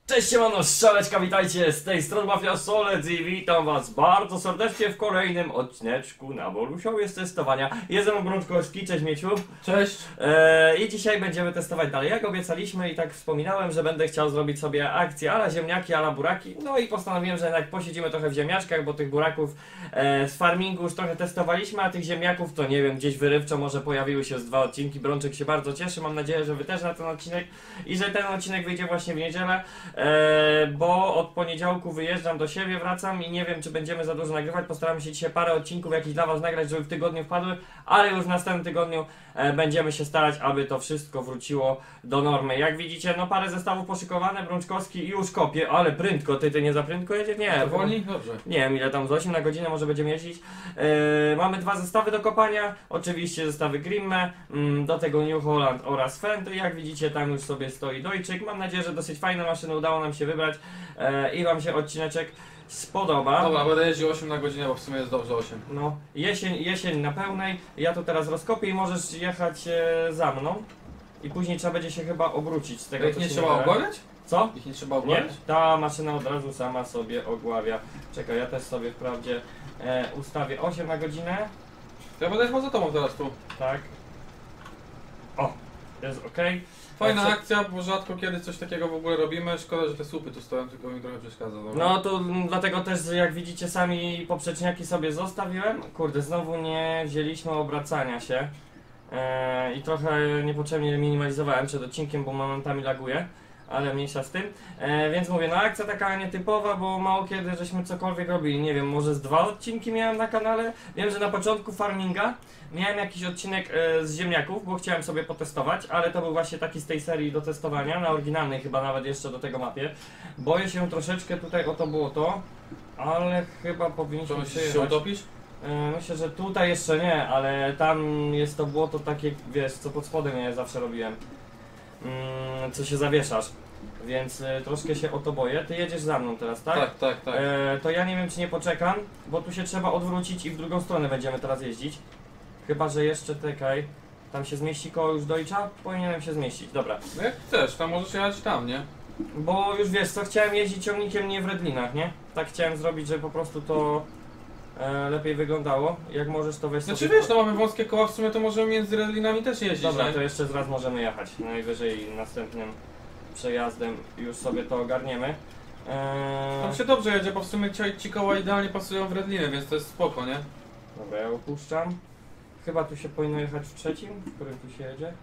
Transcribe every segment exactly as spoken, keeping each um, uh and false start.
Cześć, siemano, Szaleczka, witajcie, z tej strony Mafia Solec i witam was bardzo serdecznie w kolejnym odcineczku na Borusiowie z testowania. Jestem Brączkowski, cześć Mieciu. Cześć. Eee, I dzisiaj będziemy testować dalej, jak obiecaliśmy i tak wspominałem, że będę chciał zrobić sobie akcję ala ziemniaki, ala buraki. No i postanowiłem, że jednak posiedzimy trochę w ziemniaczkach, bo tych buraków e, z farmingu już trochę testowaliśmy, a tych ziemniaków to nie wiem, gdzieś wyrywczo może pojawiły się z dwa odcinki. Brączek się bardzo cieszy, mam nadzieję, że wy też na ten odcinek i że ten odcinek wyjdzie właśnie w niedzielę. E, bo od poniedziałku wyjeżdżam do siebie, wracam i nie wiem, czy będziemy za dużo nagrywać. Postaramy się dzisiaj parę odcinków jakichś dla was nagrać, żeby w tygodniu wpadły, ale już w następnym tygodniu e, będziemy się starać, aby to wszystko wróciło do normy. Jak widzicie, no parę zestawów poszykowane, Brączkowski już kopie, ale prędko, ty, ty nie za prędko jedzie? Nie. To wolni? Dobrze. Nie wiem ile tam z osiem na godzinę może będziemy jeździć. E, mamy dwa zestawy do kopania, oczywiście zestawy Grimme, mm, do tego New Holland oraz Fendt. Jak widzicie, tam już sobie stoi dojczyk. Mam nadzieję, że dosyć fajne maszyny udało nam się wybrać e, i wam się odcineczek spodoba. Dobra, będę jeździł osiem na godzinę, bo w sumie jest dobrze osiem. No, jesień, jesień na pełnej. Ja tu teraz rozkopię i możesz jechać e, za mną. I później trzeba będzie się chyba obrócić z tego, Ich co nie się trzeba nagra. ogławiać? Co? Ich nie trzeba Nie, ogławiać? ta maszyna od razu sama sobie ogławia. Czekaj, ja też sobie wprawdzie e, ustawię osiem na godzinę. To ja będę jechał za tobą teraz tu. Tak. O, jest ok. Fajna Znaczy- akcja, bo rzadko kiedy coś takiego w ogóle robimy. Szkoda, że te słupy tu stoją, tylko mi trochę przeszkadza. Dobra. No to mm, dlatego też, jak widzicie sami, poprzeczniaki sobie zostawiłem. Kurde, znowu nie wzięliśmy obracania się. E, I trochę niepotrzebnie minimalizowałem przed odcinkiem, bo momentami laguje. Ale mniejsza z tym. E, więc mówię, no akcja taka nietypowa, bo mało kiedy żeśmy cokolwiek robili. Nie wiem, może z dwa odcinki miałem na kanale. Wiem, że na początku farminga miałem jakiś odcinek e, z ziemniaków, bo chciałem sobie potestować, ale to był właśnie taki z tej serii do testowania, na oryginalnej chyba nawet jeszcze do tego mapie. Boję się troszeczkę tutaj o to było to, ale chyba Co powinniśmy myślisz, się przyjechać. utopisz? E, myślę, że tutaj jeszcze nie, ale tam jest to błoto takie, wiesz, co pod spodem ja zawsze robiłem. Mm, co się zawieszasz, więc y, troszkę się o to boję. Ty jedziesz za mną teraz, tak? Tak, tak, tak. E, to ja nie wiem, czy nie poczekam, bo tu się trzeba odwrócić i w drugą stronę będziemy teraz jeździć. Chyba, że jeszcze, czekaj, tam się zmieści koło już dojcza? Powinienem się zmieścić, dobra. No jak chcesz, tam możesz jechać tam, nie? Bo już wiesz co, chciałem jeździć ciągnikiem nie w redlinach, nie? Tak chciałem zrobić, żeby po prostu to e, lepiej wyglądało. Jak możesz to weź Znaczy sobie... wiesz, no mamy wąskie koła, w sumie to możemy między redlinami też jeździć, Dobra, nie? to jeszcze raz możemy jechać. Najwyżej następnym przejazdem już sobie to ogarniemy. Eee... Tam się dobrze jedzie, bo w sumie ci, ci koła idealnie pasują w redliny, więc to jest spoko, nie? Dobra, ja opuszczam. Chyba tu się powinno jechać w trzecim, w którym tu się jedzie.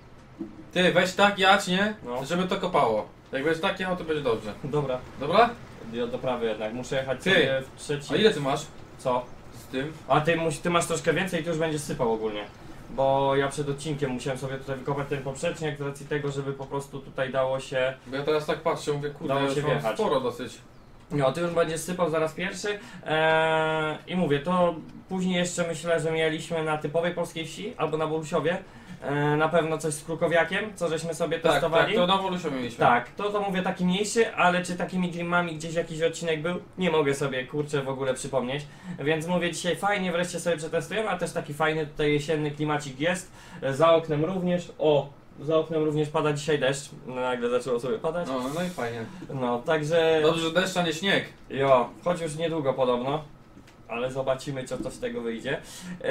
Ty, weź tak jać, nie? No. Żeby to kopało. Jak będziesz tak jechał, to będzie dobrze. Dobra, Dobra? ja do prawy jednak. Muszę jechać Ty, sobie w trzecim. A ile ty masz Co? z tym? A ty, mus- ty masz troszkę więcej i ty już będziesz sypał ogólnie. Bo ja przed odcinkiem musiałem sobie tutaj wykopać ten poprzecznik z racji tego, żeby po prostu tutaj dało się... Bo ja teraz tak patrzę, mówię, kurde, Dało ja się już mam wjechać. sporo dosyć. No, ty już będziesz sypał zaraz pierwszy. Eee, I mówię, to później jeszcze myślę, że mieliśmy na typowej polskiej wsi albo na Borusiowie. Eee, na pewno coś z krukowiakiem, co żeśmy sobie Tak, testowali. tak, to na Wolusiu mieliśmy. Tak, to to mówię taki mniejszy, ale czy takimi glimami gdzieś jakiś odcinek był? Nie mogę sobie, kurczę, w ogóle przypomnieć. Więc mówię dzisiaj fajnie, wreszcie sobie przetestujemy, a też taki fajny tutaj jesienny klimacik jest. E, Za oknem również, o, za oknem również pada dzisiaj deszcz. No, nagle zaczęło sobie padać. No, no i fajnie. No, także... Dobrze, że deszcz, a nie śnieg. Jo, choć już niedługo podobno, ale zobaczymy, co to z tego wyjdzie. Yy,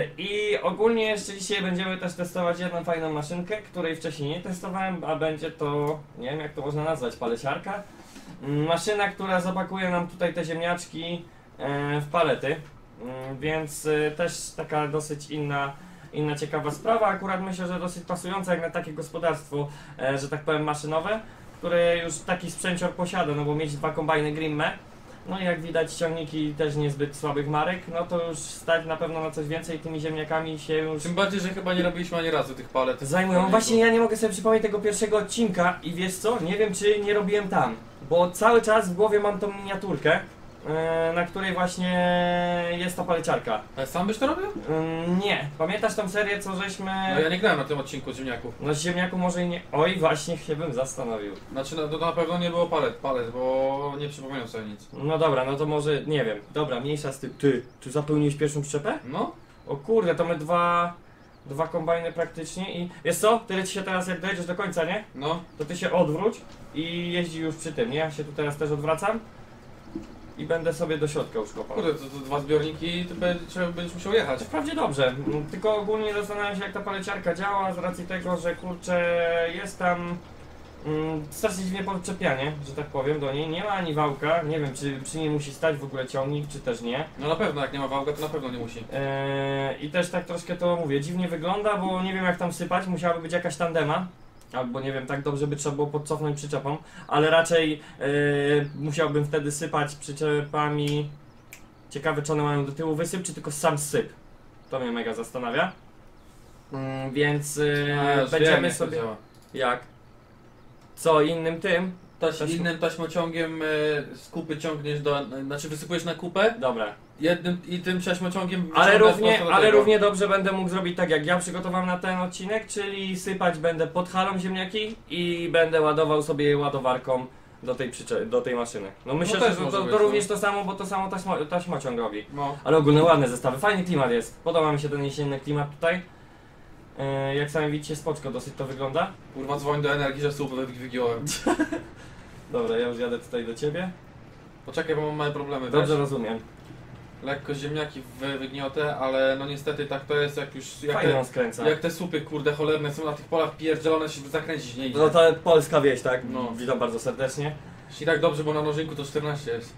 I ogólnie jeszcze dzisiaj będziemy też testować jedną fajną maszynkę, której wcześniej nie testowałem, a będzie to, nie wiem jak to można nazwać, paleciarka. Yy, maszyna, która zapakuje nam tutaj te ziemniaczki yy, w palety, yy, więc yy, też taka dosyć inna Inna ciekawa sprawa, akurat myślę, że dosyć pasująca jak na takie gospodarstwo, e, że tak powiem maszynowe, które już taki sprzęcior posiada, no bo mieć dwa kombajny Grimme, no i jak widać ciągniki też niezbyt słabych marek, no to już stać na pewno na coś więcej, tymi ziemniakami się już Tym bardziej, że chyba nie robiliśmy ani razu tych palet. zajmują. Właśnie ja nie mogę sobie przypomnieć tego pierwszego odcinka i wiesz co, nie wiem czy nie robiłem tam, bo cały czas w głowie mam tą miniaturkę, e, na której właśnie jest ta paleciarka. Ale sam byś to robił? Ym, nie, pamiętasz tą serię, co żeśmy... No ja nie grałem na tym odcinku ziemniaków. No z ziemniaku może i nie... Oj, właśnie się bym zastanowił. Znaczy, no, to na pewno nie było palet, palet, bo nie przypominam sobie nic. No dobra, no to może, nie wiem. Dobra, mniejsza z tym. Ty, czy zapełniłeś pierwszą przyczepę? No? O kurde, to my dwa... Dwa kombajny praktycznie i wiesz co? Tyle ci się teraz jak dojedziesz do końca, nie? No, To ty się odwróć i jeździ już przy tym, nie? Ja się tu teraz też odwracam i będę sobie do środka już kopał. kurde, to, to dwa zbiorniki, to będzie, będziesz musiał jechać. Wprawdzie dobrze, m, tylko ogólnie zastanawiam się jak ta paleciarka działa z racji tego, że kurczę jest tam mm, strasznie dziwnie podczepianie, że tak powiem, do niej. Nie ma ani wałka, nie wiem czy przy niej musi stać w ogóle ciągnik, czy też nie. No na pewno, jak nie ma wałka, to na pewno nie musi. Eee, I też tak troszkę to mówię, dziwnie wygląda, bo nie wiem jak tam sypać, musiałaby być jakaś tandema. Albo nie wiem, tak dobrze by trzeba było podcofnąć przyczepą, ale raczej eee, musiałbym wtedy sypać przyczepami. Ciekawe czy one mają do tyłu wysyp, czy tylko sam syp. To mnie mega zastanawia. Mm, więc eee, A, już wiem, będziemy jak to sobie... działa. Jak? Co innym tym? Taś, Taśm- innym taśmociągiem e, z kupy ciągniesz do, znaczy wysypujesz na kupę, Dobra. jednym i tym taśmociągiem Ale wyciągasz równie, prosto do ale tego. równie dobrze będę mógł zrobić tak jak ja przygotowałem na ten odcinek, czyli sypać będę pod halą ziemniaki i będę ładował sobie je ładowarką do tej, przycze- do tej maszyny. No myślę, No też że to, może to, być, to no. również to samo, bo to samo taśmo, taśmociąg robi. No. Ale ogólnie ładne zestawy, fajny klimat jest. Podoba mi się ten jesienny klimat tutaj. Yy, jak sami widzicie, spoczko dosyć to wygląda. Kurwa, dzwoń do energii, że słupy wygiąłem. Dobra, ja już jadę tutaj do ciebie. Poczekaj, bo mam małe problemy, Dobrze wiesz? rozumiem. Lekko ziemniaki wy, wygniotę, ale no niestety tak to jest, jak już, jak Fajnie te, on skręca. jak te słupy kurde cholerne są na tych polach pierdzielone, się zakręcić nie idzie. No to polska wieś, tak? No. Witam bardzo serdecznie. I tak dobrze, bo na nożynku to czternaście jest.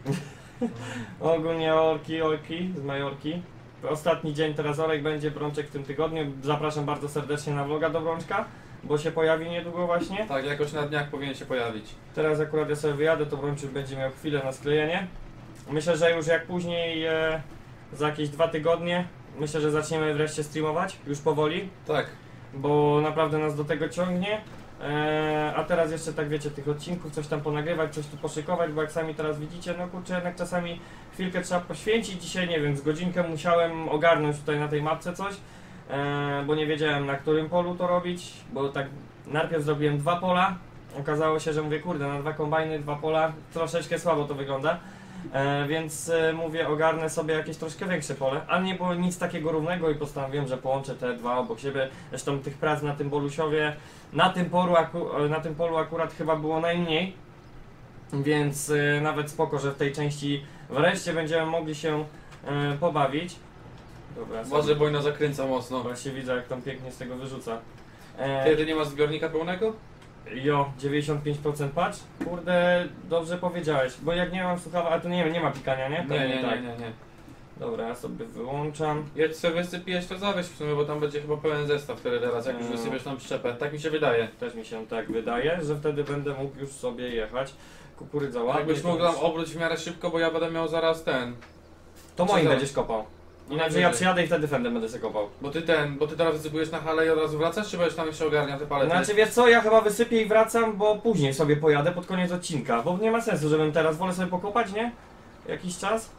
Ogólnie orki, orki z Majorki. Ostatni dzień teraz orek będzie, Brączek w tym tygodniu. Zapraszam bardzo serdecznie na vloga do Brączka, bo się pojawi niedługo właśnie. Tak, jakoś na dniach powinien się pojawić. Teraz akurat ja sobie wyjadę, to Brączek będzie miał chwilę na sklejenie. Myślę, że już jak później e, za jakieś dwa tygodnie, myślę, że zaczniemy wreszcie streamować, już powoli, Tak. bo naprawdę nas do tego ciągnie. Eee, a teraz jeszcze tak wiecie, tych odcinków, coś tam ponagrywać, coś tu poszykować, bo jak sami teraz widzicie, no kurczę, jednak czasami chwilkę trzeba poświęcić. Dzisiaj nie wiem, z godzinkę musiałem ogarnąć tutaj na tej mapce coś, eee, bo nie wiedziałem na którym polu to robić, bo tak najpierw zrobiłem dwa pola, okazało się, że mówię kurde, na dwa kombajny, dwa pola, troszeczkę słabo to wygląda. E, więc e, mówię, ogarnę sobie jakieś troszkę większe pole, ale nie było nic takiego równego i postanowiłem, że połączę te dwa obok siebie. Zresztą tych prac na tym Bolusiowie, na tym polu, aku, e, na tym polu akurat chyba było najmniej, więc e, nawet spoko, że w tej części wreszcie będziemy mogli się e, pobawić. Dobra, Uważaj, bo ona zakręca mocno. właśnie widzę jak tam pięknie z tego wyrzuca. E, Kiedy nie masz zbiornika pełnego? Jo, dziewięćdziesiąt pięć procent patrz. Kurde, dobrze powiedziałeś, bo jak nie mam słuchawa, a tu nie, nie ma pikania, nie? Nie, nie, tak. nie, nie, nie. Dobra, ja sobie wyłączam. Jedź sobie wysyp i jeszcze zawieź w sumie, bo tam będzie chyba pełen zestaw wtedy teraz, jak już Mm. wysypiesz tam przyczepę. Tak mi się wydaje. Też mi się tak wydaje, że wtedy będę mógł już sobie jechać. Kukurydza ładnie. Jakbyś mógł tam obróć w miarę szybko, bo ja będę miał zaraz ten. To moim Co? będziesz kopał. No Inaczej najwyżej. ja przyjadę i wtedy fendem będę sobie kopał. Bo ty ten, bo ty teraz wysypujesz na halę i od razu wracasz, czy będziesz tam jeszcze ogarniał te palety? Znaczy wiesz co, ja chyba wysypię i wracam, bo później sobie pojadę pod koniec odcinka. Bo nie ma sensu, żebym teraz wolę sobie pokopać, nie? Jakiś czas.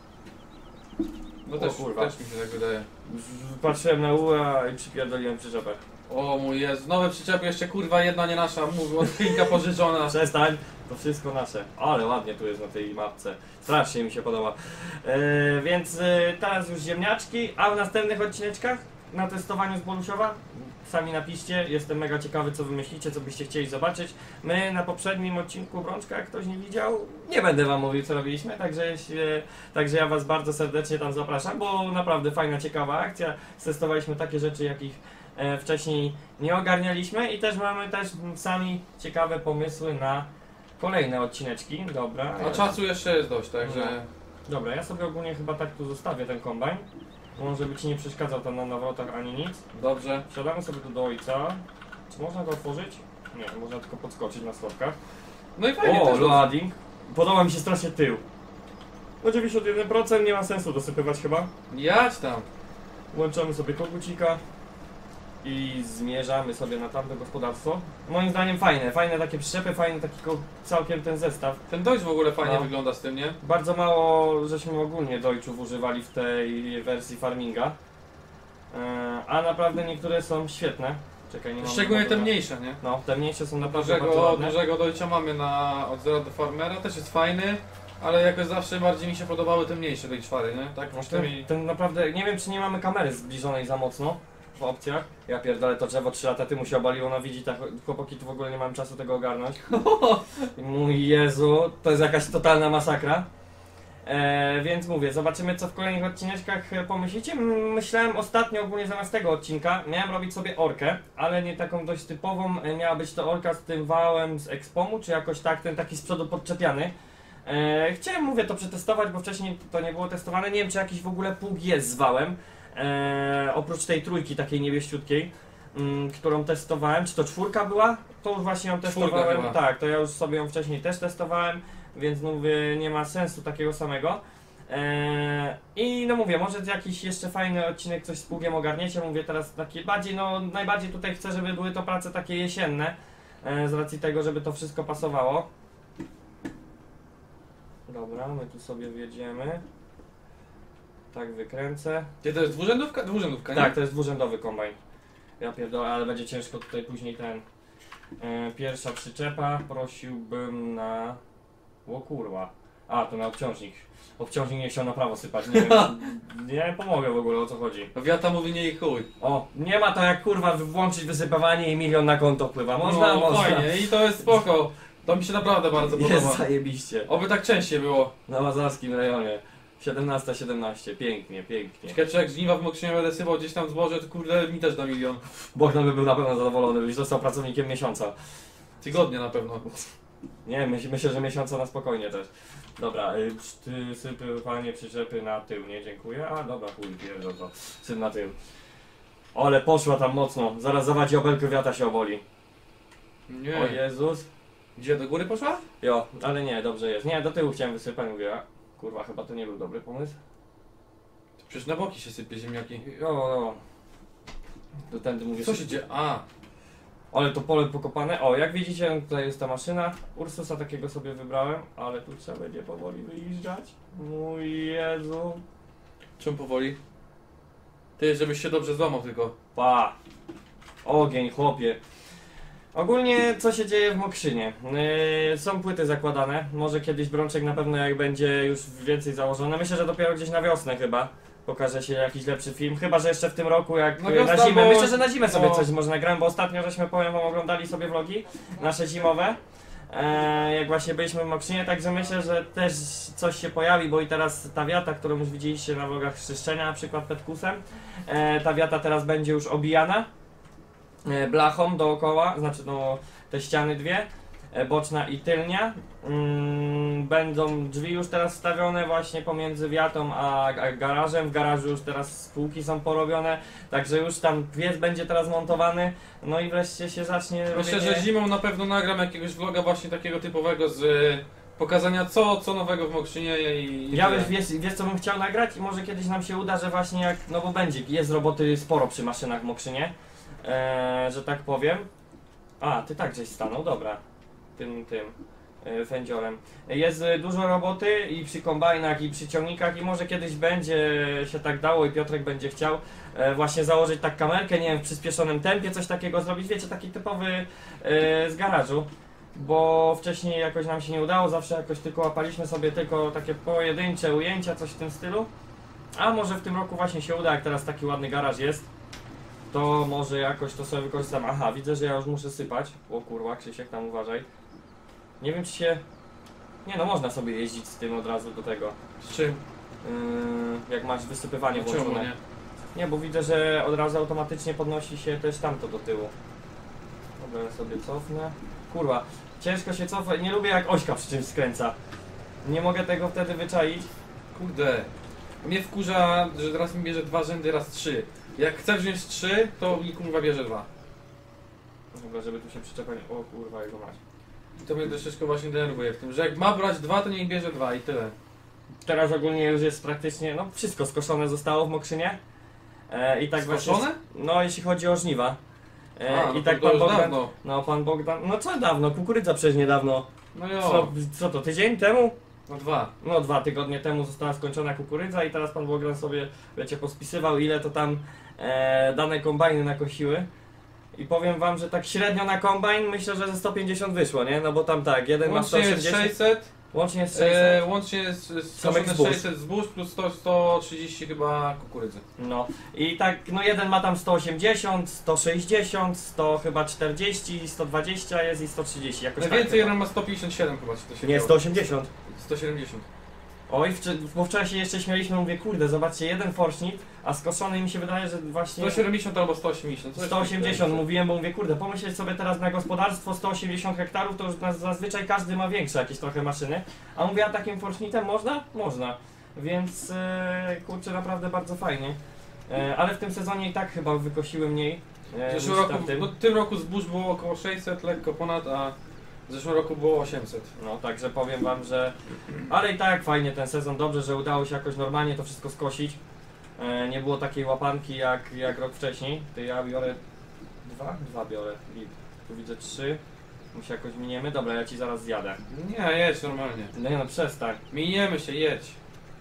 No O też, kurwa. też mi się tak wydaje. Patrzyłem na U E A i przypierdoliłem przyczepę. O mój Jezu, nowe przyczepy jeszcze kurwa jedna nie nasza, mówię, od Finka pożyczona. Przestań, to wszystko nasze. Ale ładnie tu jest na tej mapce. Strasznie mi się podoba. E, więc e, teraz już ziemniaczki, a w następnych odcineczkach na testowaniu z Bolusiowa sami napiszcie. Jestem mega ciekawy, co wymyślicie, co byście chcieli zobaczyć. My na poprzednim odcinku Brączka, jak ktoś nie widział, nie będę wam mówił, co robiliśmy, także, się, także ja was bardzo serdecznie tam zapraszam, bo naprawdę fajna, ciekawa akcja. Testowaliśmy takie rzeczy, jakich e, wcześniej nie ogarnialiśmy i też mamy też sami ciekawe pomysły na kolejne odcineczki. Dobra. A czasu jeszcze jest dość, także... Dobra, ja sobie ogólnie chyba tak tu zostawię ten kombajn. On żeby ci nie przeszkadzał tam na nawrotach ani nic. Dobrze. Wsiadamy sobie tu do ojca. Czy można go otworzyć? Nie, można tylko podskoczyć na schodkach. No i fajnie O, też. loading. Podoba mi się strasznie tył. No dziewięćdziesiąt jeden procent nie ma sensu dosypywać chyba. Jadź tam. Włączamy sobie kogucika i zmierzamy sobie na tamte gospodarstwo. Moim zdaniem fajne, fajne takie przyczepy, fajny taki ko- całkiem ten zestaw. Ten dojść w ogóle fajnie No. wygląda z tym, nie? Bardzo mało żeśmy ogólnie dojczów używali w tej wersji farminga. E, a naprawdę niektóre są świetne. Czekaj, nie mam Szczególnie te dobra. mniejsze, nie? No, te mniejsze są naprawdę bardzo Dużego, ładne. dużego dojścia mamy na od zera do farmera, też jest fajny, ale jakoś zawsze bardziej mi się podobały te mniejsze tej czwary, nie? Tak? Może Tymi... ten, ten naprawdę, nie wiem czy nie mamy kamery zbliżonej za mocno. w opcjach. Ja pierdolę, to drzewo trzy lata temu się obaliło, no widzi, tak, chłopaki tu w ogóle nie mam czasu tego ogarnąć. Mój Jezu, to jest jakaś totalna masakra. E, więc mówię, zobaczymy co w kolejnych odcineczkach pomyślicie. Myślałem ostatnio ogólnie zamiast tego odcinka, miałem robić sobie orkę, ale nie taką dość typową, miała być to orka z tym wałem z Expomu, czy jakoś tak, ten taki z przodu podczepiany. E, chciałem, mówię, to przetestować, bo wcześniej to nie było testowane, nie wiem czy jakiś w ogóle pług jest z wałem, e, oprócz tej trójki takiej niebieściutkiej, m, którą testowałem, czy to czwórka była? To już właśnie ją testowałem, chyba. tak, to ja już sobie ją wcześniej też testowałem. Więc mówię, nie ma sensu takiego samego. Eee, I no mówię, może jakiś jeszcze fajny odcinek, coś z pługiem ogarniecie. Mówię teraz takie bardziej, no najbardziej tutaj chcę, żeby były to prace takie jesienne. E, z racji tego, żeby to wszystko pasowało. Dobra, my tu sobie wjedziemy. Tak wykręcę. Gdzie to jest dwurzędówka? Dwurzędówka, nie? Tak, to jest dwurzędowy kombajn. Ja pierdolę, ale będzie ciężko tutaj później ten... E, pierwsza przyczepa prosiłbym na... O kurwa. A, to na obciążnik. Obciążnik nie chciał na prawo sypać, nie wiem. Nie pomogę w ogóle, o co chodzi. Wiata mówi nie i chuj. O, nie ma to jak kurwa włączyć wysypywanie i milion na konto wpływa. Można, no, można. fajnie i to jest spoko. To mi się naprawdę bardzo Jest podoba. zajebiście. Oby tak częściej było. Na Mazarskim rejonie. siedemnaście siedemnaście, pięknie, pięknie. Ciekawe, czy jak żniwa w Mokrzynie będę sypał gdzieś tam zboże, to kurde mi też da milion. Bogdan by był na pewno zadowolony, byś został pracownikiem miesiąca. Tygodnia na pewno. Nie, myśl, myślę, że miesiąca na spokojnie też. Dobra, y, ty sypywanie przyczepy na tył, nie dziękuję. A dobra, chuj, pierdol to. Syp na tył. Ale poszła tam mocno. Zaraz zawadzi obelkę, wiata się oboli. Nie. O Jezus. Gdzie, do góry poszła? Jo, ale nie, dobrze jest. Nie, do tyłu chciałem wysypać, mówię, a, kurwa, chyba to nie był dobry pomysł. Przecież na boki się sypie ziemniaki. Jo, no. Do tędy mówię. Co się dzieje? A, Ale to pole pokopane. O, jak widzicie, tutaj jest ta maszyna. Ursusa takiego sobie wybrałem, ale tu trzeba będzie powoli wyjeżdżać. Mój Jezu. czym powoli? Ty, żebyś się dobrze złamał tylko. Pa! Ogień, chłopie. Ogólnie co się dzieje w Mokrzynie? Yy, są płyty zakładane. Może kiedyś Brączek na pewno jak będzie już więcej założone. Myślę, że dopiero gdzieś na wiosnę chyba pokaże się jakiś lepszy film. Chyba, że jeszcze w tym roku jak No yy, wiosna, na zimę. bo- Myślę, że na zimę sobie no. coś może nagram, bo ostatnio żeśmy, powiem wam, oglądali sobie vlogi nasze zimowe. E, jak właśnie byliśmy w Mokrzynie, także myślę, że też coś się pojawi, bo i teraz ta wiata, którą już widzieliście na vlogach z czyszczenia, na przykład petkusem, e, ta wiata teraz będzie już obijana e, blachą dookoła, znaczy no te ściany dwie, e, boczna i tylnia. Mm, będą drzwi już teraz wstawione właśnie pomiędzy wiatą a, a garażem. W garażu już teraz spółki są porobione, także już tam piec będzie teraz montowany. No i wreszcie się zacznie Myślę, robienie... że zimą na pewno nagram jakiegoś vloga właśnie takiego typowego z y, pokazania co, co nowego w Mokrzynie i... i Ja tyle. wiesz, wiesz, wiesz co bym chciał nagrać i może kiedyś nam się uda, że właśnie jak, no bo będzie, jest roboty sporo przy maszynach w Mokrzynie, eee, że tak powiem. A, ty tak żeś stanął, dobra, tym, tym e, fędziorem. Jest e, dużo roboty i przy kombajnach i przy ciągnikach i może kiedyś będzie się tak dało i Piotrek będzie chciał e, właśnie założyć tak kamerkę, nie wiem, w przyspieszonym tempie, coś takiego zrobić, wiecie, taki typowy e, z garażu. Bo wcześniej jakoś nam się nie udało, zawsze jakoś tylko łapaliśmy sobie tylko takie pojedyncze ujęcia, coś w tym stylu. A może w tym roku właśnie się uda, jak teraz taki ładny garaż jest, to może jakoś to sobie wykorzystam. Aha, widzę, że ja już muszę sypać. O kurwa, Krzysiek, tam uważaj. Nie wiem czy się... Nie no, można sobie jeździć z tym od razu do tego. Z czym? Yy, jak masz wysypywanie Czemu włączone. nie? Nie, bo widzę, że od razu automatycznie podnosi się też tamto do tyłu. Dobra, ja sobie cofnę. Kurwa, ciężko się cofa. Nie lubię jak ośka przy czymś skręca. Nie mogę tego wtedy wyczaić. Kurde. Mnie wkurza, że teraz mi bierze dwa rzędy raz trzy. Jak chcę wziąć trzy, to mi kurwa bierze dwa. Dobra, żeby tu się przyczepać. O kurwa, jego mać. I to mnie troszeczkę właśnie denerwuje w tym, że jak ma brać dwa, to niech bierze dwa i tyle. Teraz ogólnie już jest praktycznie, no wszystko skoszone zostało w Mokrzynie. E, I tak Skoszone? właśnie. No jeśli chodzi o żniwa. E, A, no I tak to pan już Bogdan. dawno. No pan Bogdan. No co dawno? Kukurydza przecież niedawno. No Co, jo, co to, tydzień temu? no dwa. No dwa tygodnie temu została skończona kukurydza i teraz pan Bogdan sobie, wiecie, pospisywał ile to tam e, dane kombajny nakosiły. I powiem wam, że tak średnio na kombajn myślę, że ze sto pięćdziesiąt wyszło, nie? No bo tam tak, jeden ma sto Łącznie jest osiemdziesiąt. sześćset, Łącznie jest sześćset. E, łącznie jest Tomek skoszone zbóż. sześćset zbóż plus sto, sto trzydzieści chyba kukurydzy. No i tak, no jeden ma tam sto osiemdziesiąt, sto sześćdziesiąt, sto chyba czterdzieści, sto dwadzieścia jest i sto trzydzieści. Jakoś tak Najwięcej chyba. jeden ma sto pięćdziesiąt siedem chyba, czy to się Nie, działo? sto osiemdziesiąt. sto siedemdziesiąt. Oj, wczy- bo wczoraj się jeszcze śmialiśmy, mówię, kurde, zobaczcie, jeden forsznik, a skoszony mi się wydaje, że właśnie sto siedemdziesiąt albo sto osiemdziesiąt. coś sto osiemdziesiąt takiego. mówiłem, bo mówię, kurde, pomyśleć sobie teraz na gospodarstwo sto osiemdziesiąt hektarów, to już na- zazwyczaj każdy ma większe jakieś trochę maszyny, a mówię, a takim forsznikiem można? Można, więc e, kurczę, naprawdę bardzo fajnie, e, ale w tym sezonie i tak chyba wykosiły mniej e, W niż zeszłym w roku, tamtym. no, w tym roku zbóż było około sześćset, lekko ponad, a w zeszłym roku było osiemset. No, także powiem wam, że... Ale i tak fajnie ten sezon, dobrze, że udało się jakoś normalnie to wszystko skosić. E, nie było takiej łapanki jak, jak rok wcześniej. Ty, ja biorę dwa? Dwa biorę. I tu widzę trzy. My się jakoś miniemy. Dobra, ja ci zaraz zjadę. Nie, jedź normalnie. No nie no, przestań. Miniemy się, jedź.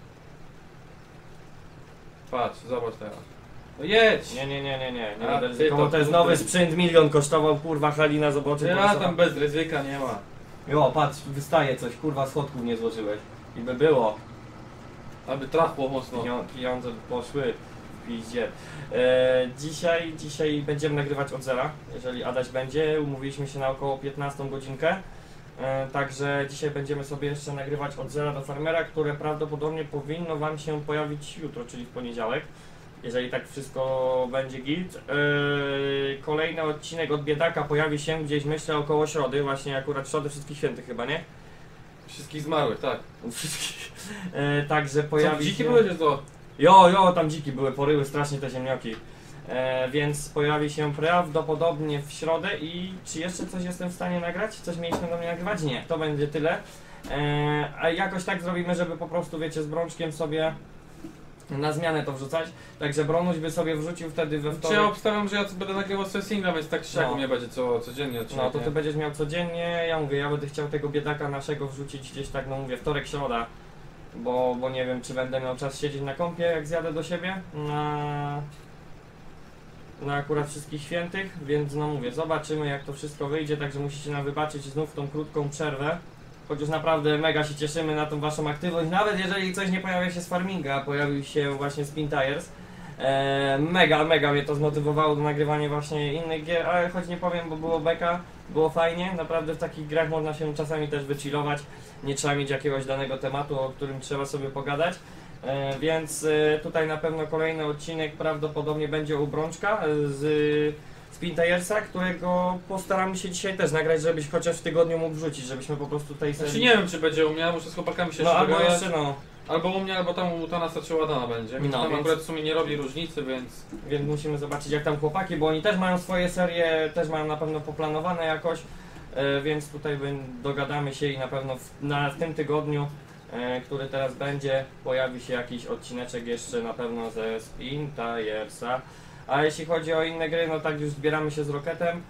Patrz, zobacz teraz. No jedź! Nie, nie, nie, nie, nie. nie A, będę ty ryzykował. to To jest kurde. nowy sprzęt, milion kosztował, kurwa, Halina zobaczy. Ja tam bez ryzyka nie ma. Jo, patrz, wystaje coś, kurwa, schodków nie złożyłeś. I by było. Aby trafło mocno. Pienio- Pieniądze poszły w piździe. E, dzisiaj, dzisiaj będziemy nagrywać od zera, jeżeli Adaś będzie. Umówiliśmy się na około piętnastą godzinkę. E, także dzisiaj będziemy sobie jeszcze nagrywać od zera do farmera, które prawdopodobnie powinno Wam się pojawić jutro, czyli w poniedziałek. Jeżeli tak wszystko będzie git. E, kolejny odcinek od biedaka pojawi się gdzieś, myślę, około środy, właśnie akurat środy Wszystkich Świętych chyba, nie? Wszystkich zmarłych, tak. Wszystkich. E, także Co, pojawi dziki się... były, czy to? Jo, jo, tam dziki były, poryły strasznie te ziemnioki. E, więc pojawi się prawdopodobnie w środę i czy jeszcze coś jestem w stanie nagrać? Coś mieliśmy do mnie nagrywać? Nie, to będzie tyle. E, a jakoś tak zrobimy, żeby po prostu, wiecie, z Brączkiem sobie na zmianę to wrzucać. Także Bronuś by sobie wrzucił wtedy we Czy wtorek. ja obstawiam, że ja będę nagrywał sobie singla, więc tak czy siak No. u mnie będzie co, codziennie odcinek, No to nie? ty będziesz miał codziennie, ja mówię, ja będę chciał tego biedaka naszego wrzucić gdzieś tak, no mówię, wtorek, środa. Bo, bo nie wiem, czy będę miał czas siedzieć na kąpie, jak zjadę do siebie, na, na akurat Wszystkich Świętych, więc no mówię, zobaczymy jak to wszystko wyjdzie, także musicie nam wybaczyć znów tą krótką przerwę. Chociaż naprawdę mega się cieszymy na tą waszą aktywność, nawet jeżeli coś nie pojawia się z farminga, a pojawił się właśnie Spin Tires. E, mega, mega mnie to zmotywowało do nagrywania właśnie innych gier, ale choć nie powiem, bo było beka, było fajnie, naprawdę w takich grach można się czasami też wychillować, nie trzeba mieć jakiegoś danego tematu, o którym trzeba sobie pogadać, e, więc e, tutaj na pewno kolejny odcinek prawdopodobnie będzie u Brączka e, z Spin Tiresa, którego postaramy się dzisiaj też nagrać, żebyś chociaż w tygodniu mógł wrzucić, żebyśmy po prostu tej Znaczy nie wiem, czy będzie u mnie, muszę z chłopakami się No jeszcze albo dogadać. jeszcze no, Albo u mnie, albo tam u Tanasa czy Ładana będzie. Mi No, to tam więc- akurat w sumie nie robi różnicy, więc... więc musimy zobaczyć jak tam chłopaki, bo oni też mają swoje serie, też mają na pewno poplanowane jakoś, e, więc tutaj bym- dogadamy się i na pewno w, na, w tym tygodniu, e, który teraz będzie, pojawi się jakiś odcineczek jeszcze na pewno ze Spin Tiresa. A jeśli chodzi o inne gry, no tak już zbieramy się z Rocketem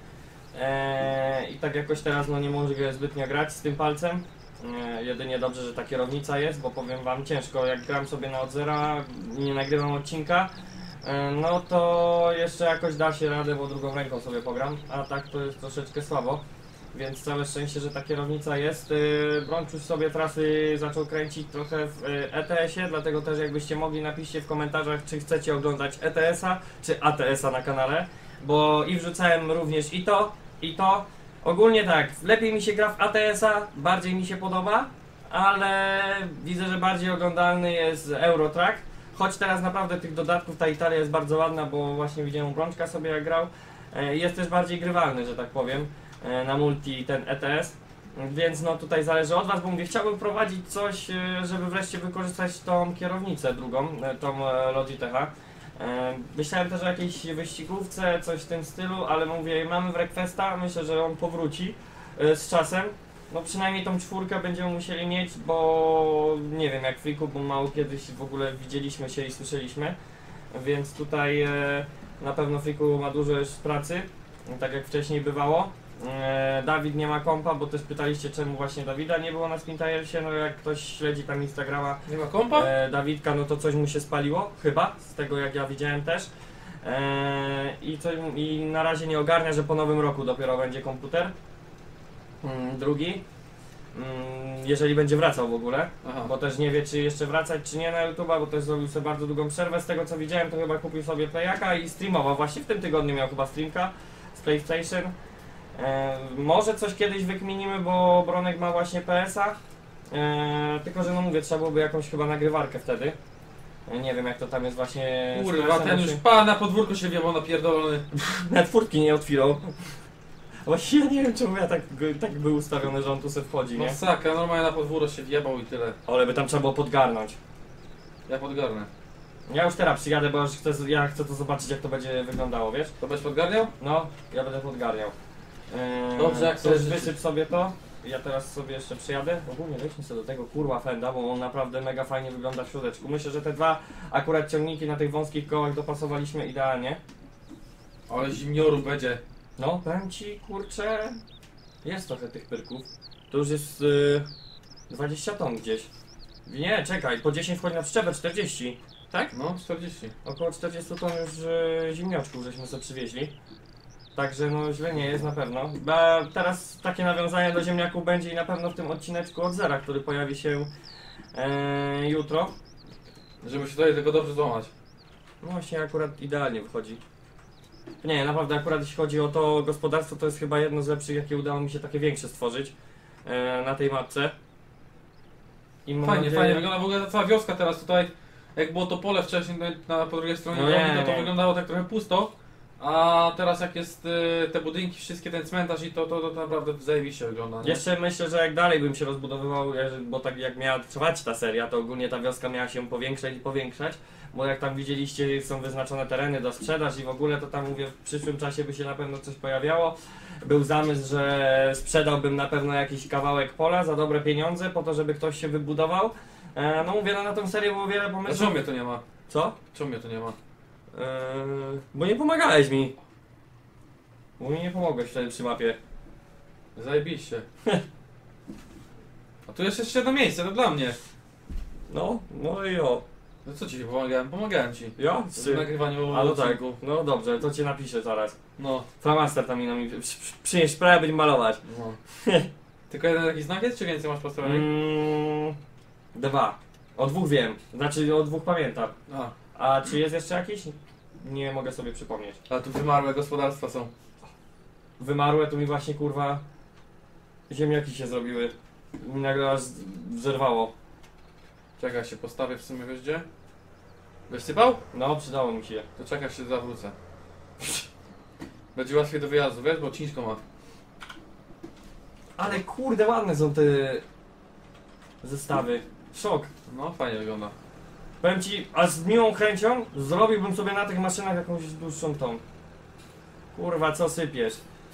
e, i tak jakoś teraz no nie mogę zbytnio grać z tym palcem. E, jedynie dobrze, że ta kierownica jest, bo powiem wam ciężko, jak gram sobie na od zera i nie nagrywam odcinka, e, no to jeszcze jakoś da się radę, bo drugą ręką sobie pogram, a tak to jest troszeczkę słabo. Więc całe szczęście, że ta kierownica jest. Yy, Brączuś sobie trasy zaczął kręcić trochę w yy, E T S-ie, dlatego też jakbyście mogli napiszcie w komentarzach, czy chcecie oglądać E T S-a, czy A T S-a na kanale, bo i wrzucałem również i to, i to. Ogólnie tak, lepiej mi się gra w A T S-a, bardziej mi się podoba, ale widzę, że bardziej oglądalny jest Eurotrack. Choć teraz naprawdę tych dodatków ta Italia jest bardzo ładna, bo właśnie widziałem u Brączka sobie jak grał. Yy, jest też bardziej grywalny, że tak powiem, na multi ten E T S, więc no tutaj zależy od was, bo mówię, chciałbym prowadzić coś, e, żeby wreszcie wykorzystać tą kierownicę drugą, e, tą e, Logitecha. E, Myślałem też o jakiejś wyścigówce, coś w tym stylu, ale mówię, mamy w Requesta, myślę, że on powróci e, z czasem. No przynajmniej tą czwórkę będziemy musieli mieć, bo nie wiem jak Friku, bo mało kiedyś w ogóle widzieliśmy się i słyszeliśmy, więc tutaj e, na pewno Friku ma dużo już pracy, tak jak wcześniej bywało. E, Dawid nie ma kompa, bo też pytaliście czemu właśnie Dawida nie było na Spin Tiresie, no jak ktoś śledzi tam Instagrama Nie ma kompa? e, Dawidka, no to coś mu się spaliło, chyba, z tego jak ja widziałem też. E, i, co, I na razie nie ogarnia, że po nowym roku dopiero będzie komputer. Mm, drugi. Mm, jeżeli będzie wracał w ogóle. Aha. Bo też nie wie, czy jeszcze wracać, czy nie na YouTube'a, bo też zrobił sobie bardzo długą przerwę. Z tego co widziałem, to chyba kupił sobie Playaka i streamował. Właśnie w tym tygodniu miał chyba streamka z PlayStation. E, może coś kiedyś wykminimy, bo Bronek ma właśnie P S a. E, tylko, że no mówię, trzeba byłoby jakąś chyba nagrywarkę wtedy. E, nie wiem jak to tam jest właśnie z Kurwa, P S em, ten bo już się- pa na podwórku się wjebał napierdolony. Nawet furtki nie otwierał. Właśnie ja nie wiem czemu ja tak, tak był ustawiony, że on tu se wchodzi, nie? Masakra, normalnie na podwórko się wjebał i tyle. Ale by tam trzeba było podgarnąć. Ja podgarnę. Ja już teraz przyjadę, bo już chcę, ja chcę to zobaczyć jak to będzie wyglądało, wiesz? To będziesz podgarniał? No, ja będę podgarniał. Eee, Dobrze, jak chcesz to- wysyp sobie to. Ja teraz sobie jeszcze przyjadę. Ogólnie weźmy sobie do tego kurwa fenda, bo on naprawdę mega fajnie wygląda w środeczku. Myślę, że te dwa akurat ciągniki na tych wąskich kołach dopasowaliśmy idealnie. Ale zimnioru będzie. No, powiem ci, kurczę, jest trochę tych pyrków. To już jest yy, dwadzieścia ton gdzieś. Nie, czekaj, po dziesięć wchodzi na przyczepę, czterdzieści. Tak? No, czterdzieści. Około czterdzieści ton już yy, ziemniaczków żeśmy sobie przywieźli. Także no źle nie jest na pewno. A teraz takie nawiązanie do ziemniaków będzie i na pewno w tym odcineczku od zera, który pojawi się yy, jutro. Żeby się tutaj tego dobrze złamać. No właśnie akurat idealnie wychodzi. Nie, naprawdę akurat jeśli chodzi o to gospodarstwo, to jest chyba jedno z lepszych, jakie udało mi się takie większe stworzyć e, na tej mapce. I mam Fajnie, nadzieję- fajnie wygląda w ogóle ta cała wioska teraz tutaj. Jak było to pole wcześniej na, na po drugiej stronie No drogi, nie, no to nie. wyglądało tak trochę pusto. A teraz jak jest y, te budynki, wszystkie ten cmentarz i to, to, to naprawdę zajebiście wygląda. Nie? Jeszcze myślę, że jak dalej bym się rozbudowywał, e, bo tak jak miała trwać ta seria, to ogólnie ta wioska miała się powiększać i powiększać. Bo jak tam widzieliście, są wyznaczone tereny do sprzedaż i w ogóle to tam mówię, w przyszłym czasie by się na pewno coś pojawiało. Był zamysł, że sprzedałbym na pewno jakiś kawałek pola za dobre pieniądze po to, żeby ktoś się wybudował. E, no mówię, no na tą serię było wiele A pomysłów. czemu mnie to nie ma? Co? Czemu mnie to nie ma? Eee, bo nie pomagałeś mi. Bo mi nie pomogłeś wtedy przy mapie. Zajebiście. A tu jest jeszcze jedno miejsce, to dla mnie. No, no i o. No co ci pomagałem? Pomagałem ci. Ja? W nagrywaniu A no tak, odcinku. no dobrze, to cię napiszę zaraz. No, Flamaster tam mi mi przy- przy- przynieść sprawę, będziemy malować. no. Tylko jeden taki znak jest, czy więcej masz postawionych? Mm, dwa. O dwóch wiem, znaczy o dwóch pamiętam. A, A czy jest jeszcze jakiś? Nie mogę sobie przypomnieć. a tu wymarłe gospodarstwa są. Wymarłe tu mi właśnie kurwa ziemniaki się zrobiły. Mi nagle aż zerwało. Czekaj, się postawię w sumie, wiesz gdzie? Wysypał? No, przydało mi się. To czekaj, się zawrócę. Będzie łatwiej do wyjazdu, wiesz, bo ciężko ma. Ale kurde, ładne są te zestawy. Szok. No, fajnie wygląda. Powiem ci, a z miłą chęcią zrobiłbym sobie na tych maszynach jakąś dłuższą tą. Kurwa, co sypiesz?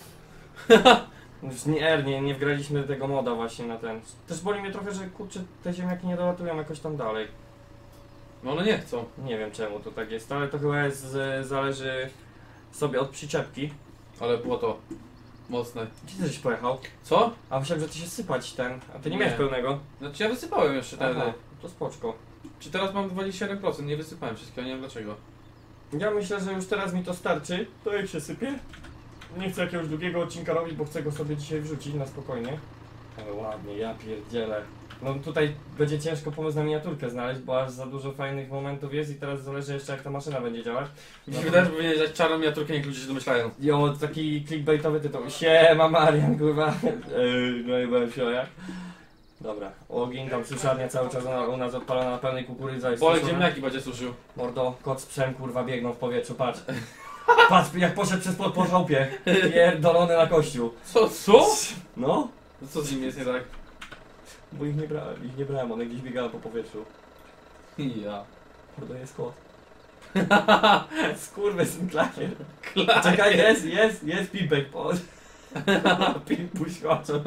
Już nie, nie, nie wgraliśmy tego moda właśnie na ten. Też boli mnie trochę, że kurczę, te ziemniaki nie dolatują jakoś tam dalej. No one nie chcą. Nie wiem czemu to tak jest, ale to chyba jest, z, zależy sobie od przyczepki. Ale było to mocne. Gdzie ty żeś pojechał? Co? A myślałem, że ty się sypać ten, a ty nie, Nie. miałeś pełnego. Znaczy ja wysypałem jeszcze ten. Aha, to spoczko. Czy teraz mam dwadzieścia jeden procent? Nie wysypałem wszystkiego, nie wiem dlaczego. Ja myślę, że już teraz mi to starczy. To jak się sypie? Nie chcę jakiegoś długiego odcinka robić, bo chcę go sobie dzisiaj wrzucić na spokojnie. Ale ładnie, ja pierdzielę. No tutaj będzie ciężko pomysł na miniaturkę znaleźć, bo aż za dużo fajnych momentów jest i teraz zależy jeszcze jak ta maszyna będzie działać. Mi No się to- wydaje, że powinien dać czarną miniaturkę, niech ludzie się domyślają. Jo, taki clickbaitowy tytuł. Siema Marian, kurwa. Ej, no i byłem się. Dobra, ogień tam suszarnia cały czas na, u nas odpalona na pełnej kukurydza jest Bolek suszona. ziemniaki będzie suszył. Mordo, kot z psem kurwa biegną w powietrzu, patrz. Patrz jak poszedł przez pod po chałupie. Pierdolony na kościół. Co? Co? No, No co z nim jest nie tak? bo ich nie brałem, ich nie brałem, one gdzieś biegały po powietrzu. Ja. Mordo, jest kot. Skurwysyn klakier. Czekaj, jest, jest, jest pimpek, po... Pimp puśkoczył.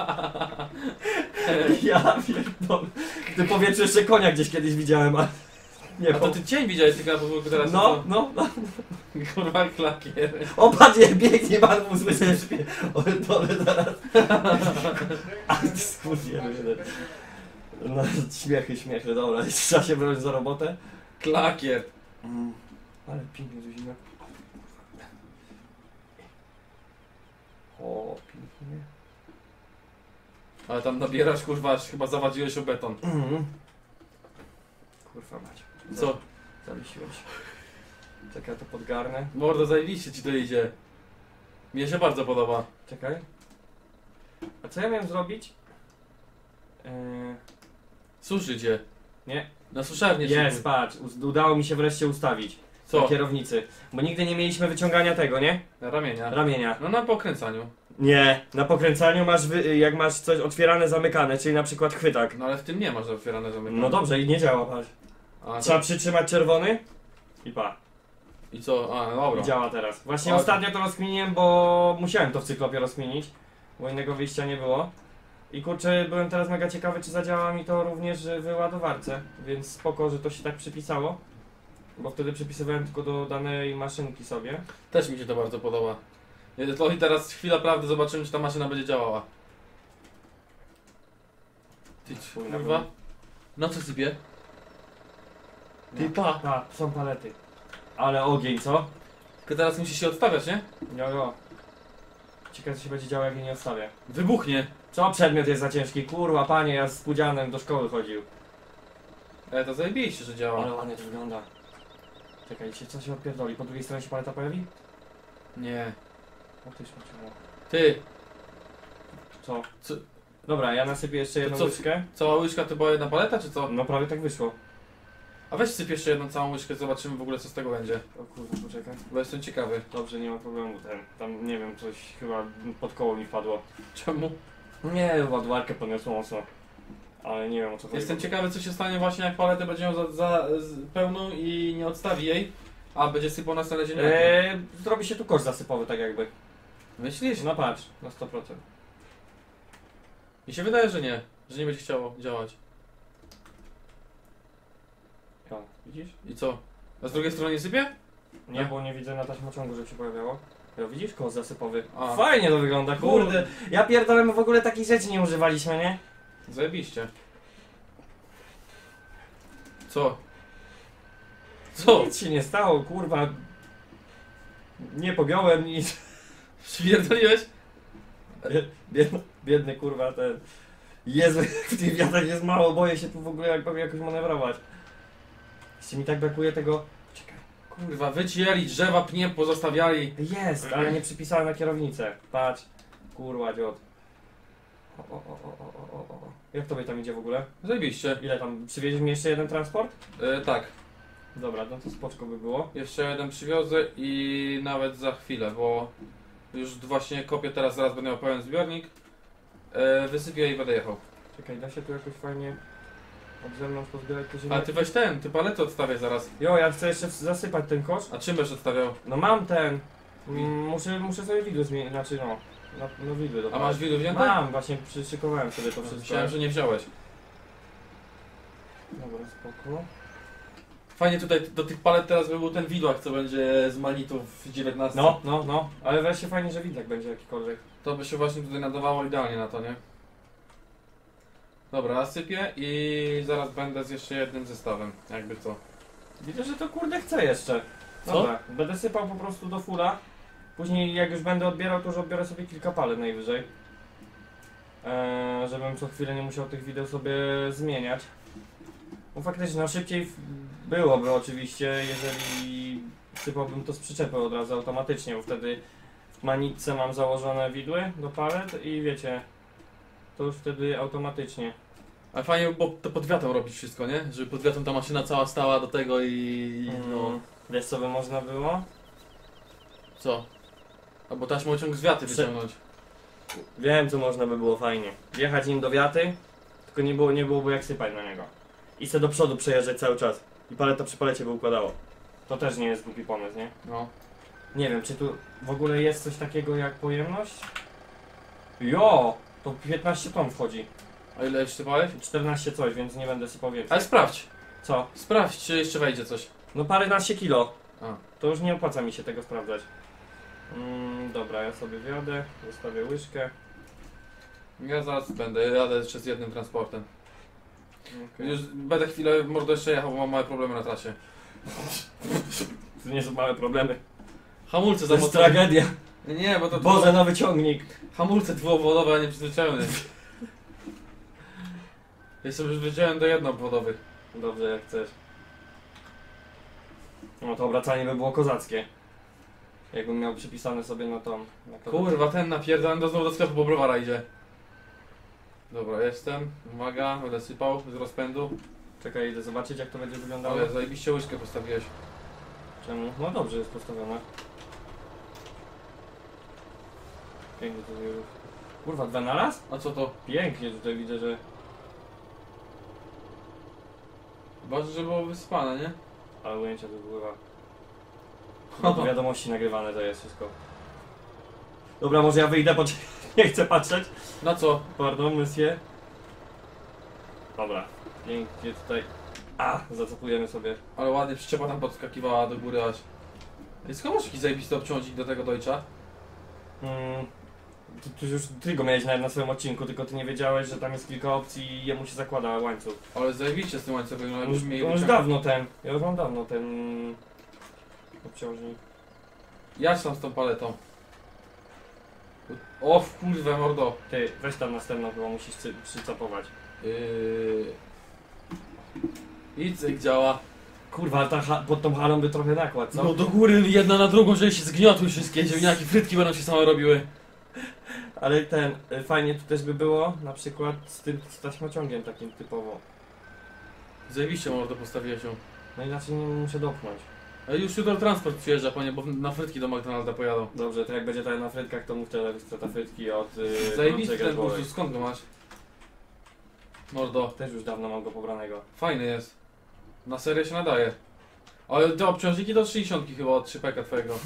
Ja pierdolę. Ty powietrzu jeszcze konia gdzieś kiedyś widziałem, a... Nie, A to ty cień widziałeś tylko na podwórku teraz. No, no, no. no. Kurwa klakier. O, patrz, jak biegnie, pan mu słyszy śpie. O, dole zaraz. A ty skurwielu jeden. No, śmiechy, śmiechy, dobra, trzeba się brać za robotę. Klakier. Mm. Ale pięknie tu zimno. O, pięknie. Ale tam nabierasz, kurwa, aż chyba zawadziłeś o beton. Mhm. Kurwa mać. Co? Zawiesiłem się. Czekaj, ja to podgarnę. Mordo, zajebiście ci to idzie. Mnie się bardzo podoba. Czekaj. A co ja miałem zrobić? Yy... Suszyć je. Nie. Na suszarnię Jest, się- patrz. us- Udało mi się wreszcie ustawić. Na Co? kierownicy. Bo nigdy nie mieliśmy wyciągania tego, nie? Ramienia. Ramienia. No na pokręcaniu. Nie. Na pokręcaniu masz, wy... jak masz coś otwierane, zamykane, czyli na przykład chwytak. No ale w tym nie masz otwierane zamykane. No dobrze, i nie działa, patrz. A, Trzeba to... przytrzymać czerwony i pa. I co? A, no dobra. I działa teraz. Właśnie O. ostatnio to rozkminiłem, bo musiałem to w cyklopie rozkminić, bo innego wyjścia nie było. I kurczę, byłem teraz mega ciekawy, czy zadziała mi to również w ładowarce, więc spoko, że to się tak przypisało. Bo wtedy przypisywałem tylko do danej maszynki sobie. Też mi się to bardzo podoba. To i teraz chwila prawdy, zobaczymy, czy ta maszyna będzie działała. Ty, Chuj na kurwa. górę. Na co sypie? Ty, No. pa. Tak, są palety. Ale ogień, co? Tylko teraz musi się odstawiać, nie? Jo, jo. Ciekawe, co się będzie działo, jak jej nie odstawię. Wybuchnie. Co przedmiot jest za ciężki? Kurwa, panie, ja z Pudzianem do szkoły chodził. Ale to zajebiście, że działa. Ale ładnie to wygląda. Czekaj, się, co się odpierdoli? Po drugiej stronie się paleta pojawi? Nie. O ty szmaciło. Ty, Co? Co? Dobra, ja nasypię jeszcze jedną co- łyżkę. cała łyżka to była jedna paleta, czy co? No prawie tak wyszło. A weź syp jeszcze jedną całą łyżkę, zobaczymy w ogóle co z tego będzie. O kurwa, poczekaj. Bo jestem ciekawy. Dobrze, nie ma problemu ten. Tam, nie wiem, coś chyba pod koło mi wpadło. Czemu? Nie, ładowarkę podniosło mocno. Ale nie wiem, o co chodzi. Jestem ciekawy co się stanie właśnie jak paletę będzie miał za, za z pełną i nie odstawi jej, a będzie sypał na stole ziemniaki. Eee, zrobi się tu kosz zasypowy, tak jakby. Myślisz? No patrz, na sto procent. Mi się wydaje, że nie. Że nie będzie chciało działać. O, widzisz? I co? A z drugiej strony nie sypie? Nie, bo nie widzę na taśmociągu, że się pojawiało. Jo, widzisz? Kosz zasypowy. A. Fajnie to wygląda, kurde. Ja pierdolę, my w ogóle takich rzeczy nie używaliśmy, nie? Zajebiście. Co? Co? Nic się nie stało, kurwa. Nie pogiąłem nic. Przypierdoliłeś? Biedny, biedny kurwa ten. Jezu, w tych wiatrach jest mało, boję się tu w ogóle jak, jakoś manewrować. Jeszcze mi tak brakuje tego... Czekaj. Kurwa, wycięli drzewa, pnie pozostawiali. Jest, ale nie przypisałem na kierownicę. Patrz. Kurwa, dziot. O, o, o, o, o, o, o. Jak tobie tam idzie w ogóle? Zajebiście. Ile tam? Przywieziesz mi jeszcze jeden transport? E, tak. Dobra, no to spoczko by było. Jeszcze jeden przywiozę i nawet za chwilę, bo już właśnie kopię teraz, zaraz będę miał pełen zbiornik. E, wysypię i będę jechał. Czekaj, da się tu jakoś fajnie od zewnątrz pozbierać te Ale ziemniaki? ty weź ten, ty palety odstawiaj zaraz. Jo, ja chcę jeszcze zasypać ten kosz. A czym będziesz odstawiał? No mam ten. Mm, muszę, muszę sobie widły zmienić, znaczy no. No, no widły do A masz widu wzięte? Mam, właśnie przyszykowałem sobie to wszystko. Myślałem, że nie wziąłeś. Dobra, spoko. Fajnie tutaj do tych palet teraz by był ten widłak, co będzie z manitów dziewiętnaście. No, no, no. Ale wreszcie fajnie, że widlak będzie jakikolwiek. To by się właśnie tutaj nadawało idealnie na to, nie? Dobra, sypię i zaraz będę z jeszcze jednym zestawem, jakby co. Widzę, że to kurde chce jeszcze. Co? Dobra, będę sypał po prostu do fula. Później jak już będę odbierał, to już odbiorę sobie kilka palet najwyżej. Eee, żebym co chwilę nie musiał tych wideł sobie zmieniać. No faktycznie, no szybciej w- byłoby oczywiście, jeżeli sypałbym to z przyczepy od razu automatycznie, bo wtedy w manitce mam założone widły do palet i wiecie, to już wtedy automatycznie. Ale fajnie, bo to pod wiatrem robić wszystko, nie? Żeby pod wiatrem ta maszyna cała stała do tego i... i no... Mm, wiesz co by można było? Co? Albo taśmociąg z wiaty Prze- wyciągnąć. Wiem, co można by było fajnie. Wjechać nim do wiaty, tylko nie, było, nie byłoby jak sypać na niego. I se do przodu przejeżdżać cały czas. I paleta przy palecie by układało. To też nie jest głupi pomysł, nie? No. Nie wiem, czy tu w ogóle jest coś takiego jak pojemność? Jo! To piętnaście ton wchodzi. A ile jeszcze sypałeś? czternaście coś, więc nie będę sypał więcej. Ale sprawdź. Co? Sprawdź, czy jeszcze wejdzie coś. No paręnaście kilo. A. To już nie opłaca mi się tego sprawdzać. Mm, dobra, ja sobie wjadę, zostawię łyżkę. Ja zaraz będę, jadę jeszcze z jednym transportem. Okay. Już będę chwilę mordo jeszcze jechał, bo mam małe problemy na trasie. To nie są małe problemy. Hamulce To za jest mocno. tragedia. Nie, bo to Boże, nowy ciągnik. hamulce dwuobwodowe, a nie przyzwyczajony. Jestem już wiedziałem do jednoobwodowych. Dobrze, jak chcesz. No to obracanie by było kozackie. Jakbym miał przypisane sobie na tą... Na to- Kurwa, ten napierdolony do znowu do sklepu, bo browara idzie. Dobra, jestem. Uwaga, będę sypał z rozpędu. Czekaj, idę zobaczyć jak to będzie wyglądało. Ale zajebiście łyżkę postawiłeś. Czemu? No dobrze jest postawione. Pięknie to jest. Kurwa, dwa na raz? A co to? Pięknie tutaj widzę, że... Ważne, że było wysypane, nie? Ale ujęcia tu była. No to wiadomości nagrywane to jest wszystko. Dobra, może ja wyjdę, bo nie chcę patrzeć. Na co? Pardon, monsieur. Dobra, pięknie tutaj. A, zacapujemy sobie. Ale ładnie przyczepa tam podskakiwała do góry aż. Ej, skąd masz jakiś zajebisty obciążnik do tego Deutscha? Mm, ty, ty już ty go miałeś nawet na swoim odcinku, tylko ty nie wiedziałeś, że tam jest kilka opcji i jemu się zakłada łańcuch. Ale zajebiście z tym łańcuchem, no On już, jakbyśmy mieli on już wyciąg- dawno ten, ja już mam dawno ten obciążnik. Jadź tam z tą paletą. O w kurwę mordo. Ty, weź tam następną, chyba musisz cy- przycapować. Yy... I cyk działa. Kurwa, ale ta ha- pod tą halą by trochę nakład, co? No do góry jedna na drugą, żeby się zgniotły wszystkie ziemniaki, frytki będą się same robiły. Ale ten, y, fajnie tu też by było, na przykład z tym z taśmociągiem takim typowo. Zajebiście mordo postawiłeś ją. No inaczej nie muszę dopchnąć. A już jutro transport przyjeżdża, panie, bo na frytki do McDonalda pojadą. Dobrze, to jak będzie tutaj na frytkach, to mówcie, że chcę te frytki od yy, Zajebisty ten Grzegorza. kurs, skąd go masz? Mordo, Też już dawno mam go pobranego. fajny jest. Na serię się nadaje. Ale te obciążniki do trzydziestki chyba od trzy peka twojego.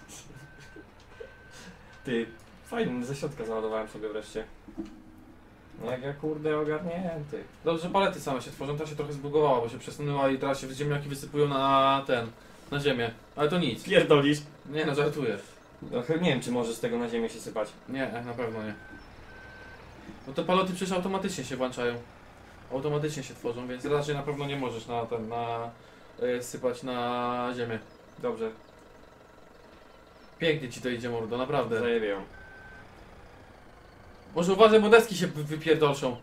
Ty, fajny, ze środka załadowałem sobie wreszcie. No jak ja kurde ogarnięty. Dobrze, palety same się tworzą, ta się trochę zbugowała, bo się przesunęła i teraz się ziemniaki wysypują na ten, na ziemię. Ale to nic. Pierdolisz? Nie no, żartuję. No chyba nie wiem, czy możesz z tego na ziemię się sypać. Nie, na pewno nie. Bo te paloty przecież automatycznie się włączają. Automatycznie się tworzą, więc raczej na pewno nie możesz na ten, na y, sypać na ziemię. Dobrze, Pięknie ci to idzie mordo, naprawdę. zajebię ją. Może uważaj, bo deski się wy- wypierdolszą.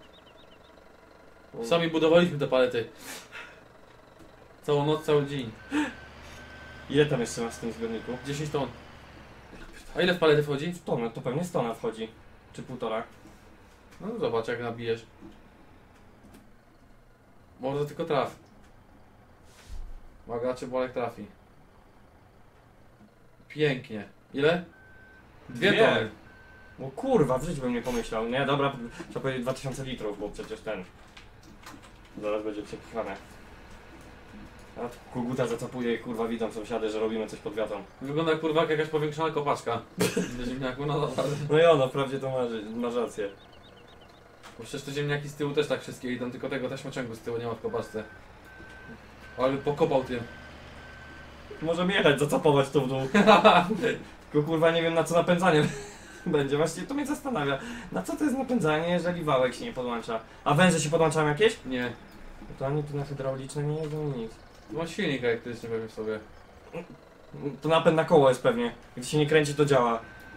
Sami budowaliśmy te palety. Całą noc, cały dzień. Ile tam jeszcze masz w tym zbiorniku? dziesięć ton. A ile w palety wchodzi? W tonę, to pewnie sto tona wchodzi. Czy półtora. No zobacz jak nabijesz. Może tylko traf. Uwaga, czy bolek trafi. Pięknie. Ile? Dwie Dwie. tony. No kurwa, w życiu bym nie pomyślał. Nie, dobra, trzeba powiedzieć dwa tysiące litrów, bo przecież ten... Zaraz będzie przepychane. A tu koguta zacapuje i kurwa widzą sąsiady, że robimy coś pod wiatą. Wygląda kurwa jak jakaś powiększona kopaczka. Do ziemniaku, no dobra. No i ono, wprawdzie to masz, masz rację. Bo przecież te ziemniaki z tyłu też tak wszystkie idą, tylko tego taśmociągu z tyłu nie ma w kopaczce. Ale by pokopał tym. Możemy jechać, zacapować to w dół. Tylko kurwa nie wiem na co napędzanie będzie. Właśnie to mnie zastanawia. Na co to jest napędzanie, jeżeli wałek się nie podłącza? A węże się podłączają jakieś? Nie. No to ani tu na hydrauliczne nie jeżdżą nic. To ma silnik elektryczny pewnie w sobie. To napęd na koło jest pewnie. Gdy się nie kręci to działa.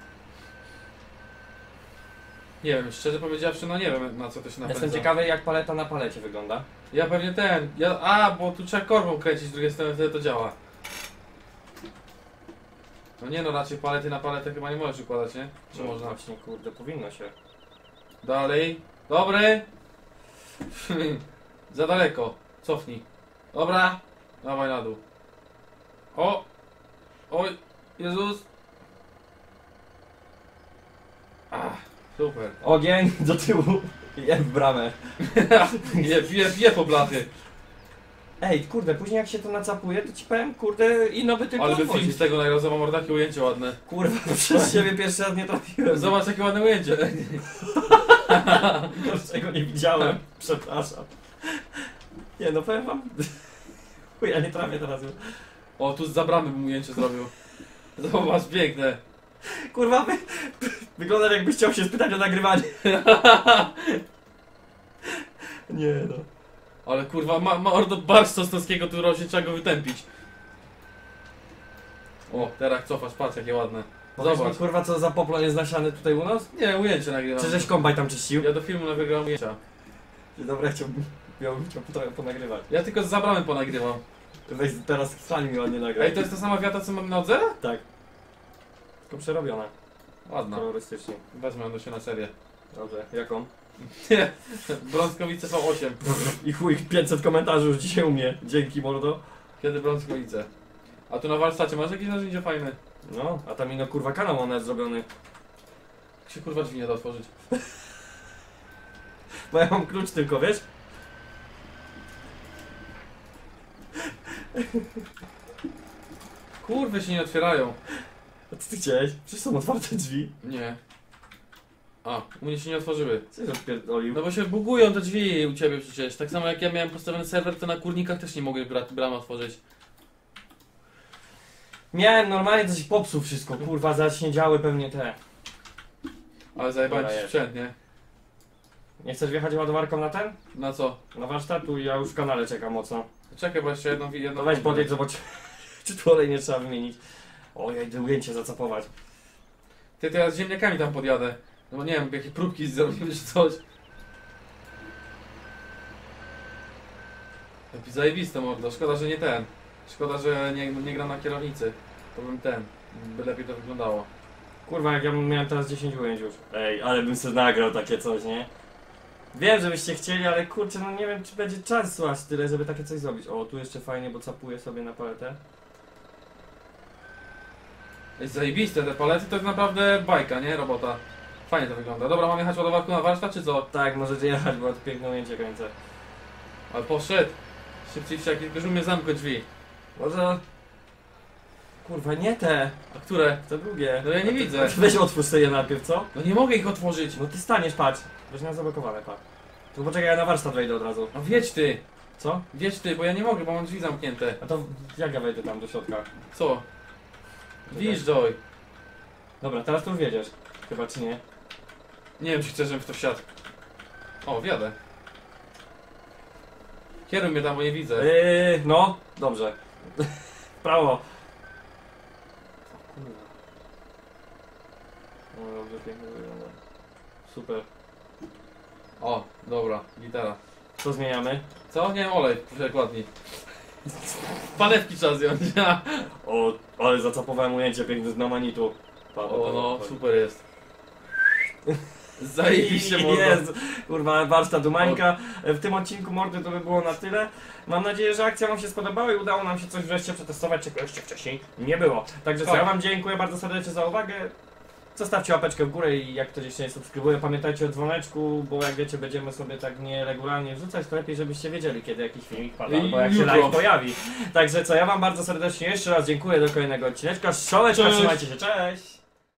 Nie wiem, szczerze powiedziawszy, no nie wiem na co to się napędza. Jestem ciekawy jak paleta na palecie wygląda. Ja pewnie ten. Ja, a, bo tu trzeba korbą kręcić z drugiej strony, wtedy to działa. No nie no, raczej palety na paletę chyba nie możesz układać, nie? Czy No, można? Właśnie kurde, powinno się. Dalej. Dobry. Za daleko. Cofnij. Dobra. Dawaj na dół. O! Oj! Jezus! Ach, super. Ogień do tyłu. Je w bramę. Je, je, je po blaty. Ej, kurde, później jak się to nacapuje, to ci powiem, kurde, ino by tylko Ale by film odwozić. z tego nagrał, zobacz, może takie ujęcie ładne. Kurwa, przez siebie pierwszy raz nie trafiłem. Zobacz jakie ładne ujęcie. Czego nie widziałem. Przepraszam. Nie no, powiem wam... Chuj, ja nie trafię teraz już. O, tu z zabramy bym ujęcie zrobił. Zobacz, piękne. Kurwa, wy... wygląda jakbyś chciał się spytać o nagrywanie. Nie no. Ale kurwa, ma, ma ordo barsz sosnowskiego, tu rośnie, trzeba go wytępić. O, teraz cofasz, patrz jakie ładne. Zobacz. Zobacz. Mi, kurwa, co za poplon jest nasiany tutaj u nas? Nie, ujęcie nagrywam. Czy żeś kombaj tam czyścił? Ja do filmu nagrywam ujęcia. Dobra, chciałbym, miałbym chciał trochę ponagrywać. Ja tylko z zabramy ponagrywam. Weź teraz stanie mi ładnie nagrać. Ej, to jest ta sama wiata, co mamy na Odzera? Tak. Tylko przerobiona. Ładna. Kolorystycznie. Wezmę ją do się na serię. Dobrze, jaką? Nie, Brązkowice V osiem. I chuj, pięćset komentarzy już dzisiaj u mnie. Dzięki, mordo. Kiedy Brązkowice? A tu na warsztacie masz jakieś narzędzie fajne? No, a tam ino kurwa kanał one jest zrobiony. Jak się kurwa drzwi nie da otworzyć? Bo ja mam klucz tylko, wiesz? Kurwy się nie otwierają. A co ty chciałeś? Przecież są otwarte drzwi. Nie. A, u mnie się nie otworzyły. Co się odpierdolił? No bo się bugują te drzwi u ciebie przecież. Tak samo jak ja miałem postawiony serwer, to na kurnikach też nie mogłem bra bramy otworzyć. Miałem normalnie, to się popsuł wszystko, kurwa, zaś nie działy pewnie te. Ale zajebałem Dobra, ci jest. sprzęt, nie? Nie chcesz wjechać ładowarką na ten? Na co? Na warsztatu i ja już w kanale czekam mocno. Czekaj, bo jeszcze jedną... jedną No weź podjedź, zobacz, czy tu olej nie trzeba wymienić. Ojej, to ujęcie zacapować. Ty, to ja z ziemniakami tam podjadę. No bo nie wiem, jakie próbki zrobimy czy coś. Lepiej zajebiste mordo, szkoda, że nie ten. Szkoda, że nie, nie gram na kierownicy. To bym ten, by lepiej to wyglądało. Kurwa, jak ja miałem teraz dziesięć ujęć już. Ej, ale bym sobie nagrał takie coś, nie? Wiem, żebyście chcieli, ale kurczę, no nie wiem, czy będzie czasu aż tyle, żeby takie coś zrobić. O, tu jeszcze fajnie, bo capuję sobie na paletę. Jest zajebiste, te palety to jest naprawdę bajka, nie? Robota. Fajnie to wygląda. Dobra, mam jechać ładowarką na warsztat czy co? Tak, możecie jechać, bo to piękne ujęcie kręcę. Ale poszedł. Szybciej wsiak, tylko że umie zamknąć drzwi. Może... Kurwa, nie te, A które? te drugie. No ja nie A ty- widzę. a ty Weź otwórz sobie je najpierw, co? No nie mogę ich otworzyć. No ty staniesz, patrz. Weź na zablokowane, patrz. To poczekaj, ja na warsztat wejdę od razu. No wiedź ty. Co? Wiedź ty, bo ja nie mogę, bo mam drzwi zamknięte. A to jak ja wejdę tam do środka? Co? Wjeżdżaj. Dobra, teraz tu już wiedziesz. Chyba czy nie? Nie wiem, czy chcesz, żebym w to wsiadł. O, wjadę. Kieruj mnie tam, bo nie widzę. Yy, no, dobrze. W prawo. O kurwa. No dobrze, pięknie wygląda. Super. O, dobra, gitara. Co zmieniamy? Co? Nie wiem, olej, przekładni. Panewki trzeba zdjąć. O, ale zacapowałem ujęcie piękne z namanitu. Pa, pa, pa, O, no, pa. super jest. Zajebiście mordo. Jest, kurwa, warsztat Umańka. W tym odcinku mordy to by było na tyle. Mam nadzieję, że akcja wam się spodobała i udało nam się coś wreszcie przetestować, czego jeszcze wcześniej nie było. Także co, Tak. ja wam dziękuję bardzo serdecznie za uwagę. Zostawcie łapeczkę w górę i jak ktoś jeszcze nie subskrybuje, pamiętajcie o dzwoneczku, bo jak wiecie, będziemy sobie tak nieregularnie wrzucać, to lepiej, żebyście wiedzieli, kiedy jakiś filmik pada, I albo jak się jutro. live pojawi. Także co, ja wam bardzo serdecznie jeszcze raz dziękuję, do kolejnego odcineczka. Szoleczka, Cześć. trzymajcie się, cześć!